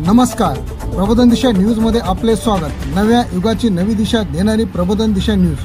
नमस्कार, प्रबोधन दिशा न्यूज मध्ये आपले स्वागत। नव्या युगाची नवी दिशा देणारी प्रबोधन दिशा न्यूज।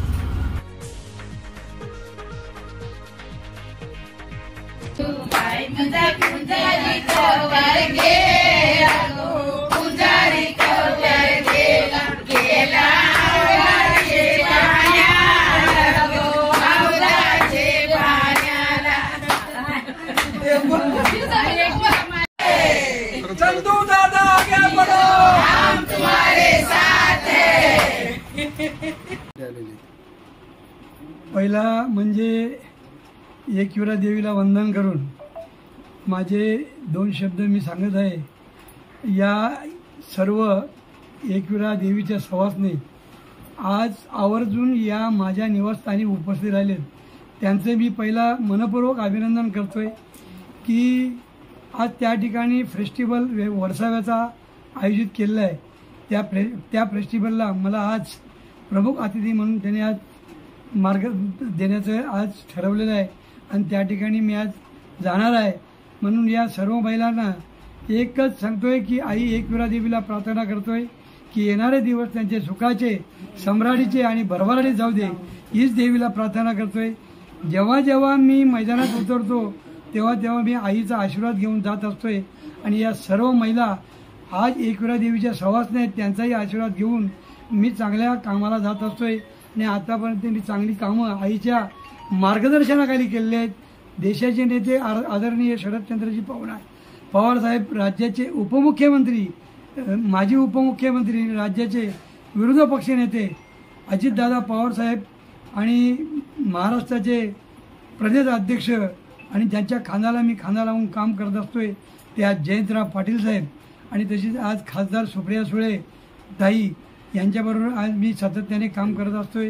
चंदू दादा आगे बढ़ो, हम तुम्हारे साथ हैं। पहिला म्हणजे एकविरा देवीला वंदन करून माझे दोन शब्द मी सांगत आहे। या सर्व एकविरा देवीच्या सवासने आज आवर्जून या माझ्या निवासस्थानी उपस्थित राहिलेत, त्यांचे मी पहिला मनपूर्वक अभिनंदन करतोय की आज त्या ठिकाणी फेस्टिवल वर्षाव्याचा आयोजित केलेला आहे। त्या फेस्टिवलला मला आज प्रमुख अतिथी म्हणून त्याने आज मार्ग देण्याचं आज ठरवलेलं आहे आणि त्या ठिकाणी मी आज जाणार आहे। म्हणून या सर्व महिलांना एकच सांगतोय की आई एकविरा देवीला प्रार्थना करतोय की येणारे दिवस त्यांचे सुखाचे, सम्राडीचे आणि भरभराटीत जाऊ दे, हीच देवीला प्रार्थना करतोय। जेव्हा जेव्हा मी मैदानात उतरतो तेव्हा तेव्हा मी आईचा आशीर्वाद घेऊन जात असतोय आणि या सर्व महिला आज एकविरा देवीच्या सवासने आहेत, त्यांचाही आशीर्वाद घेऊन मी चांगल्या कामाला जात असतोय आणि आतापर्यंत मी चांगली कामं आईच्या मार्गदर्शनाखाली केलेली आहेत। देशाचे नेते आदरणीय शरदचंद्रजी पवार साहेब, राज्याचे उपमुख्यमंत्री, माजी उपमुख्यमंत्री, राज्याचे विरोधी पक्ष नेते अजितदादा पवार साहेब आणि महाराष्ट्राचे प्रदेश अध्यक्ष आणि ज्यांच्या खांद्याला मी खांदा लावून काम करत असतोय ते आज जयंतराव पाटील साहेब आणि तसेच आज खासदार सुप्रिया सुळे ताई यांच्याबरोबर आज मी सातत्याने काम करत असतोय।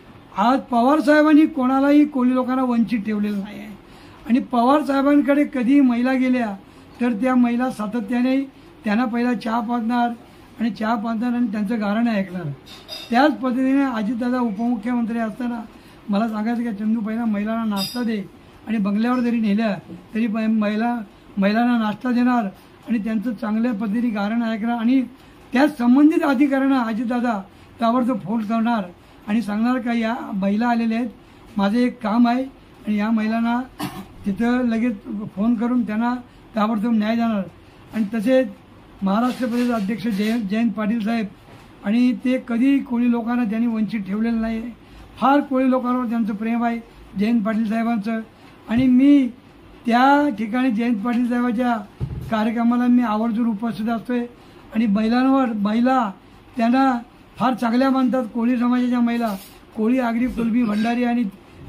आज पवार साहेबांनी कोणालाही कोळी लोकांना वंचित ठेवलेलं नाही आहे आणि पवार साहेबांकडे कधी महिला गेल्या तर त्या महिला सातत्याने त्यांना पहिला चहा पाजणार आणि चहा पाजणार आणि त्यांचं गाणं ऐकणार। त्याच पद्धतीने अजितदादा उपमुख्यमंत्री असताना मला सांगायचं की चंदू पहिला महिलांना नाश्ता दे आणि बंगल्यावर जरी नेल्या तरी महिलांना नाश्ता देणार आणि त्यांचं चांगल्या पद्धतीने गाणं ऐकणार आणि त्याच संबंधित अधिकाऱ्यांना अजितदादा ताबडतोब फोन करणार आणि सांगणार का या महिला आलेल्या आहेत, माझं एक काम आहे आणि या महिलांना तिथं लगेच फोन करून त्यांना ताबडतोब न्याय देणार। आणि तसेच महाराष्ट्र प्रदेश अध्यक्ष जयंत पाटील साहेब आणि ते कधी कोळी लोकांना त्यांनी वंचित ठेवलेलं नाही आहे, फार कोळी लोकांवर त्यांचं प्रेम आहे जयंत पाटील साहेबांचं आणि मी त्या ठिकाणी जयंत पाटील साहेबांच्या कार्यक्रमाला मी आवर्जून उपस्थित असतोय आणि महिला त्यांना फार चांगल्या मानतात। कोळी समाजाच्या महिला, कोळी, आगरी, कुलबी, भंडारी आणि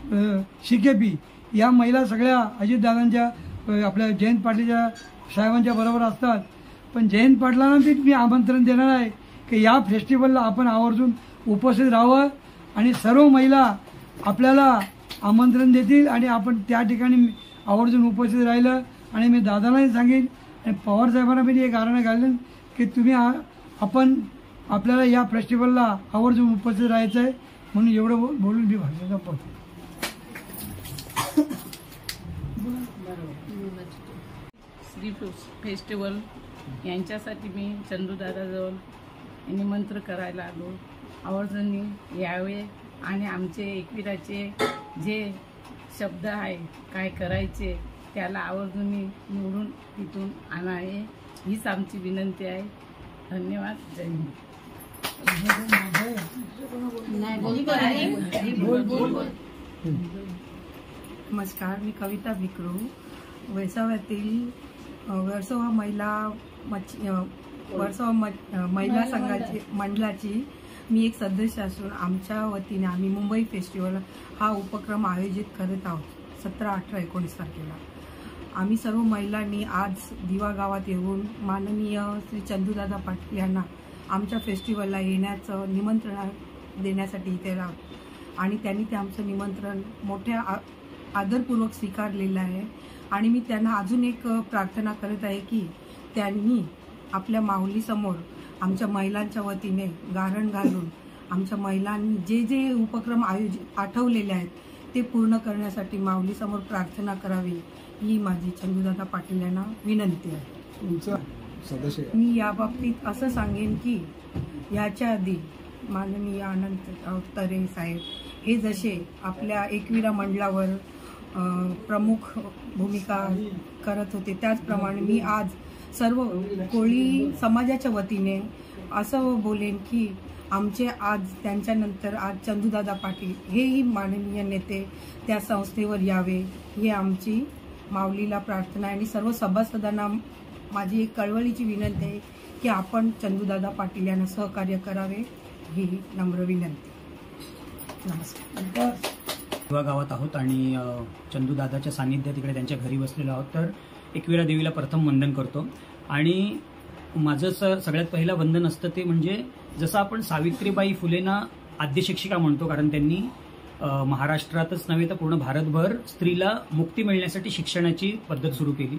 शिकेपी या महिला सगळ्या अजितदादांच्या आपल्या जयंत पाटीलच्या साहेबांच्या बरोबर असतात। पण जयंत पाटलांना मी आमंत्रण देणार आहे की या फेस्टिवलला आपण आवर्जून उपस्थित राहावं आणि सर्व महिला आपल्याला आमंत्रण देतील आणि आपण त्या ठिकाणी आवर्जून उपस्थित राहिलं आणि मी दादालाही सांगेन आणि पवार साहेबांना मी एक कारण घालेन की तुम्ही आपल्याला या फेस्टिवलला आवर्जून उपस्थित राहायचं आहे। म्हणून एवढं बोलून मी भाषण संपवतो। श्री फेस्टिवल यांच्यासाठी मी चंदूदादाजवळ निमंत्रण करायला आलो, आवर्जून यावे आणि आमचे एकविराचे जे शब्द आहे काय करायचे त्याला आवर्जून निवडून तिथून आणावे हीच आमची विनंती आहे। धन्यवाद। जय हिंद। नमस्कार, मी कविता भिकरू, वेसाव्यातील वर्सोवा महिला संघाची मंडळाची मी एक सदस्य असून आमच्या वतीने आम्ही मुंबई फेस्टिवल हा उपक्रम आयोजित करत आहोत 17, 18, 19 तारखेला। आम्ही सर्व महिलांनी आज दिवा गावात येऊन माननीय श्री चंदूदादा पाटील यांना आमच्या फेस्टिवलला येण्याचं निमंत्रण देण्यासाठी इथे आहोत आणि त्यांनी ते आमचं निमंत्रण मोठ्या आदरपूर्वक स्वीकारलेलं आहे आणि मी त्यांना अजून एक प्रार्थना करत आहे की त्यांनी आपल्या माऊलीसमोर आमच्या महिलांच्या वतीने गारण घालून आमच्या महिलांनी जे जे उपक्रम आठवलेले आहेत ते पूर्ण करण्यासाठी माऊलीसमोर प्रार्थना करावी ही माझी चंदूदादा पाटील यांना विनंती आहे। सदस्य आहे. मी या बाबतीत असं सांगेन की याच्या आधी माननीय अनंत तरे साहेब हे जसे आपल्या एकविरा मंडळावर प्रमुख भूमिका करत होते, त्याचप्रमाणे मी आज सर्व कोळी समाजाच्या वतीने असं बोलेन की आमचे आज त्यांच्यानंतर आज चंदूदादा पाटील हेही माननीय नेते त्या संस्थेवर यावे, ही आमची माऊलीला प्रार्थना आहे. आणि सर्व सभासदांना माझी एक कळवळीची विनंती आहे की आपण चंदूदादा पाटील यांना सहकार्य करावे, ही नम्र विनंती. नमस्कार. युवा गावात आहोत आणि चंदूदादाच्या सानिध्यात तिकडे त्यांच्या घरी बसलेलो आहोत. तर एकविरा देवीला प्रथम वंदन करतो. आणि माझं सगळ्यात पहिलं वंदन असतं ते म्हणजे जसं आपण सावित्रीबाई फुलेंना आद्य शिक्षिका म्हणतो, कारण त्यांनी महाराष्ट्रातच नव्हे तर पूर्ण भारतभर स्त्रीला मुक्ती मिळण्यासाठी शिक्षणाची पद्धत सुरू केली.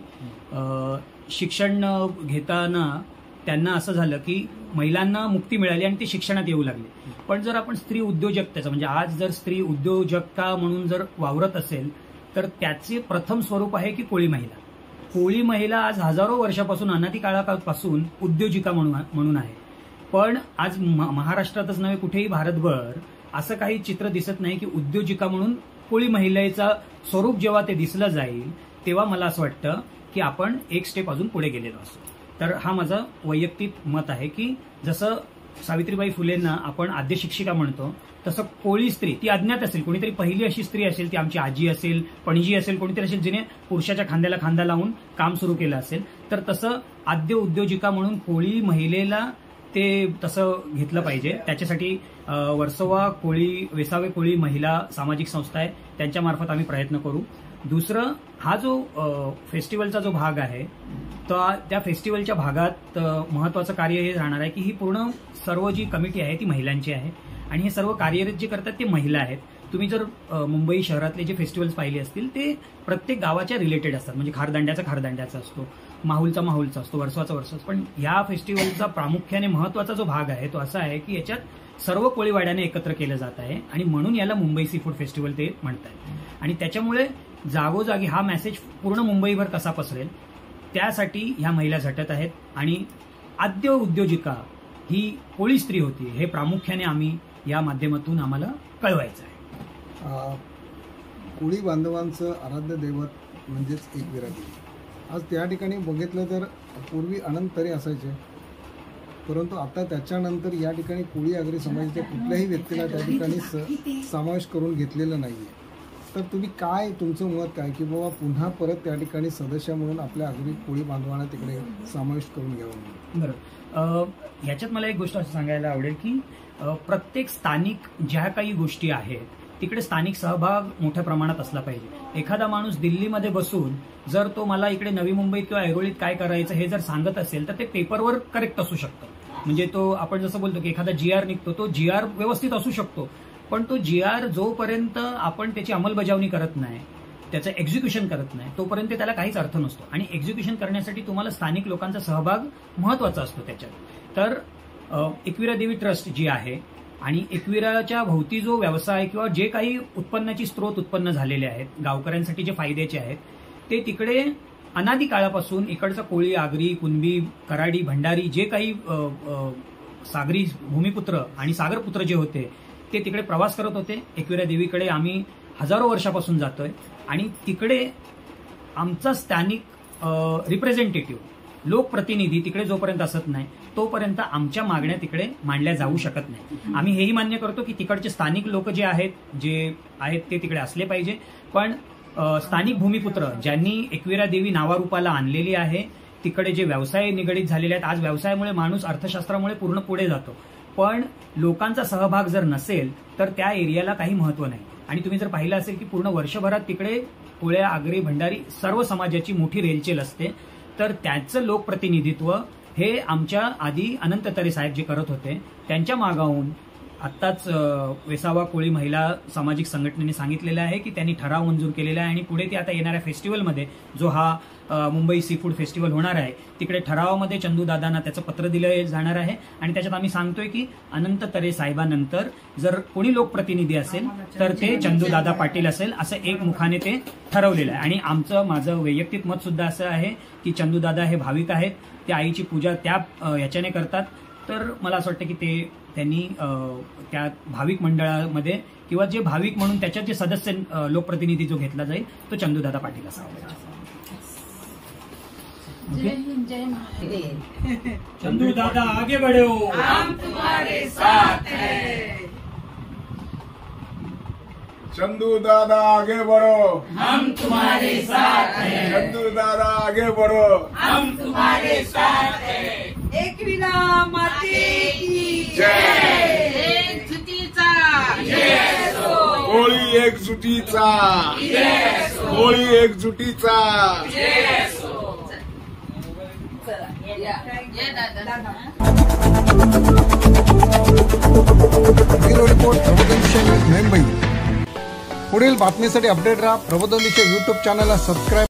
शिक्षण घेताना त्यांना असं झालं की महिलांना मुक्ती मिळाली आणि ते शिक्षणात येऊ लागले. पण जर आपण स्त्री उद्योजकतेचं म्हणजे आज जर स्त्री उद्योजकता म्हणून जर वावरत असेल तर त्याचे प्रथम स्वरूप आहे की कोळी महिला. कोळी महिला आज हजारो वर्षापासून अनादी काळापासून उद्योजिका म्हणून आहे. पण आज महाराष्ट्रातच नव्हे कुठेही भारतभर असं काही चित्र दिसत नाही की उद्योजिका म्हणून कोळी महिलेचा स्वरूप जेव्हा ते दिसलं जाईल तेव्हा मला असं वाटतं की आपण एक स्टेप अजून पुढे गेलेलो असतो. तर हा माझा वैयक्तिक मत आहे की जसं सावित्रीबाई फुलेंना आपण आद्य शिक्षिका म्हणतो तसं कोळी स्त्री ती अज्ञात असेल, कोणीतरी पहिली अशी स्त्री असेल, ती आमची आजी असेल, पणजी असेल, कोणीतरी असेल जिने पुरुषाच्या खांद्याला खांदा लावून काम सुरू केलं असेल, तर तसं आद्य उद्योजिका म्हणून कोळी महिलेला ते तसं घेतलं पाहिजे. त्याच्यासाठी वर्सोवा कोळी वेसावे कोळी महिला सामाजिक संस्था आहे, त्यांच्यामार्फत आम्ही प्रयत्न करू. दुसरं, हा जो फेस्टिवलचा जो भाग आहे तर त्या फेस्टिवलच्या भागात महत्वाचं कार्य हे राहणार आहे की ही पूर्ण सर्व जी कमिटी आहे ती महिलांची आहे आणि हे सर्व कार्यरत जे करतात ते महिला आहेत. तुम्ही जर मुंबई शहरातले जे फेस्टिवल्स पाहिले असतील ते प्रत्येक गावाच्या रिलेटेड असतात. म्हणजे खारदांड्याचा असतो, माहुलचा असतो, वर्सोवाचा असतो. पण या फेस्टिवलचा प्रामुख्याने महत्वाचा जो भाग आहे तो असा आहे की याच्यात सर्व कोळीवाड्याने एकत्र केलं जात आहे आणि म्हणून याला मुंबई सी फूड फेस्टिवल ते म्हणतात. आणि त्याच्यामुळे जागोजागी हा मेसेज पूर्ण मुंबईभर कसा पसरेल त्यासाठी ह्या महिला झटत आहेत. आणि आद्य उद्योजिका ही कोळी स्त्री होती हे प्रामुख्याने आम्ही या माध्यमातून आम्हाला कळवायचं आहे. कोळी बांधवांचं आराध्य दैवत म्हणजेच एकविरा देवी. आज त्या ठिकाणी बघितलं तर पूर्वी अनंत तरे असायचे, परंतु आता त्याच्यानंतर या ठिकाणी कोळी आगरी समाजाच्या कुठल्याही व्यक्तीला त्या ठिकाणी समावेश करून घेतलेला नाहीये. तर तुम्ही काय, तुमचं मत काय की बाबा पुन्हा परत त्या ठिकाणी सदस्य म्हणून आपल्या आगरी कोळी बांधवांना तिकडे समावेश करून घ्यावं? बरं, ह्याच्यात मला एक गोष्ट असं सांगायला आवडेल की प्रत्येक स्थानिक ज्या काही गोष्टी आहेत तिकडे स्थानिक सहभाग मोठ्या प्रमाणात असला पाहिजे. एखादा माणूस दिल्लीमध्ये बसून जर तो मला इकडे नवी मुंबईत किंवा ऐरोलीत काय करायचं हे जर सांगत असेल तर ते पेपरवर करेक्ट असू शकतं. म्हणजे तो आपण जसं बोलतो की एखादा GR निघतो तो GR व्यवस्थित असू शकतो, पण तो GR जोपर्यंत आपण त्याची अंमलबजावणी करत नाही, त्याचं एक्झिक्युशन करत नाही, तोपर्यंत त्याला काहीच अर्थ नसतो. आणि एक्झिक्युशन करण्यासाठी तुम्हाला स्थानिक लोकांचा सहभाग महत्वाचा असतो त्याच्यात. तर एकविरा देवी ट्रस्ट जी आहे आणि एकविराच्या भोवती जो व्यवसाय किंवा जे काही उत्पन्नाची स्रोत उत्पन्न झालेले आहेत गावकऱ्यांसाठी जे फायद्याचे आहेत ते तिकडे अनादी काळापासून इकडचा कोळी, आगरी, कुणबी, कराडी, भंडारी जे काही सागरी भूमिपुत्र आणि सागरपुत्र जे होते ते तिकडे प्रवास करत होते. एकविरा देवीकडे आम्ही हजारो वर्षापासून जातोय आणि तिकडे आमचा स्थानिक रिप्रेझेंटेटिव्ह लोकप्रतिनिधी तिकडे जोपर्यंत असत नाही तोपर्यंत आमच्या मागण्या तिकडे मांडल्या जाऊ शकत नाही. आम्ही हेही मान्य करतो की तिकडचे स्थानिक लोक जे आहेत ते तिकडे असले पाहिजे, पण स्थानिक भूमिपुत्र ज्यांनी एकविरा देवी नावारूपाला आणलेली आहे तिकडे जे व्यवसाय निगडीत झालेले आहेत. आज व्यवसायामुळे माणूस अर्थशास्त्रामुळे पूर्ण पुढे जातो, पण लोकांचा सहभाग जर नसेल तर त्या एरियाला काही महत्व नाही. आणि तुम्ही जर पाहिलं असेल की पूर्ण वर्षभरात तिकडे कोळ्या, आगरी, भंडारी सर्व समाजाची मोठी रेलचेल असते. तर त्याचं लोकप्रतिनिधित्व हे आमच्या आधी अनंत तरे साहेब जे करत होते त्यांच्या मागाहून आत्ताच वेसावा कोळी महिला सामाजिक संघटनेने सांगितलेलं आहे की त्यांनी ठराव मंजूर केलेला आहे आणि पुढे ते आता येणाऱ्या फेस्टिवलमध्ये जो हा मुंबई सी फूड फेस्टिवल होणार आहे तिकडे ठरावामध्ये चंदूदादांना त्याचं पत्र दिलं जाणार आहे आणि त्याच्यात आम्ही सांगतोय की अनंत तरे साहेबांनंतर जर कोणी लोकप्रतिनिधी असेल तर ते चंदूदादा पाटील असेल असं एक मुखाने ते ठरवलेलं आहे. आणि माझं वैयक्तिक मत सुद्धा असं आहे की चंदूदादा हे भाविक आहेत, त्या आईची पूजा त्या याच्याने करतात. तर मला असं वाटतं की त्यांनी त्या भाविक मंडळामध्ये किंवा जे भाविक म्हणून त्याच्यात जे सदस्य लोकप्रतिनिधी जो घेतला जाईल तो चंदूदादा पाटील असावा. चंदूदादा आगे बढ़ो, हम तुम्हारे साथ हैं. चंदू दादा आगे बढ़ो, हम तुम्हारे साथ हैं. चंदू दादा आगे बढ़ो. हम तुम्हारे साथ हैं. एकविरा माते की जय. एकजुटीचा कोळी एकजुटीचा, कोळी एकजुटीचा. ब्युरो रिपोर्ट प्रबोधन दिशा न्यूज मुंबई. पुढील बातमीसाठी अपडेट राहा. प्रबोधन दिशा यूट्यूब चॅनलला सबस्क्राईब